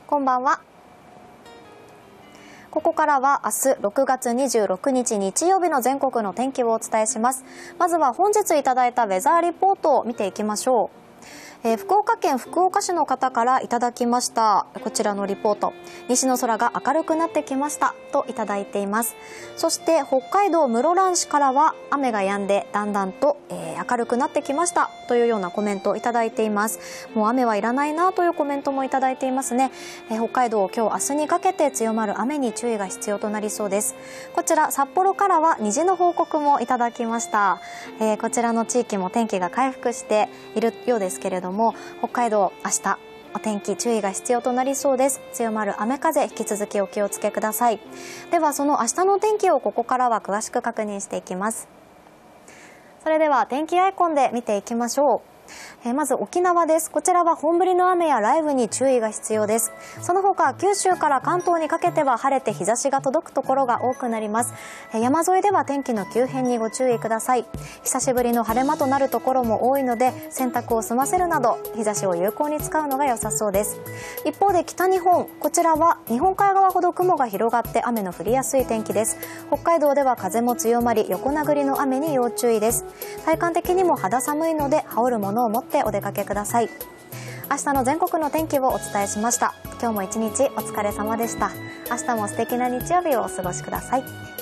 こんばんは。ここからは明日6月26日日曜日の全国の天気をお伝えします。まずは本日いただいたウェザーリポートを見ていきましょう。福岡県福岡市の方からいただきましたこちらのリポート。西の空が明るくなってきましたといただいています。そして北海道室蘭市からは雨が止んでだんだんと、明るくなってきましたというようなコメントをいただいています。もう雨はいらないなというコメントもいただいていますね。北海道今日明日にかけて強まる雨に注意が必要となりそうです。こちら札幌からは虹の報告もいただきました。こちらの地域も天気が回復しているようですけれども、北海道明日お天気注意が必要となりそうです。強まる雨風引き続きお気をつけください。ではその明日の天気をここからは詳しく確認していきます。それでは天気アイコンで見ていきましょう。まず沖縄です。こちらは本降りの雨や雷雨に注意が必要です。その他九州から関東にかけては晴れて日差しが届くところが多くなります。山沿いでは天気の急変にご注意ください。久しぶりの晴れ間となるところも多いので洗濯を済ませるなど日差しを有効に使うのが良さそうです。一方で北日本、こちらは日本海側ほど雲が広がって雨の降りやすい天気です。北海道では風も強まり横殴りの雨に要注意です。体感的にも肌寒いので羽織るものを持ってお出かけください。明日の全国の天気をお伝えしました。今日も一日お疲れ様でした。明日も素敵な日曜日をお過ごしください。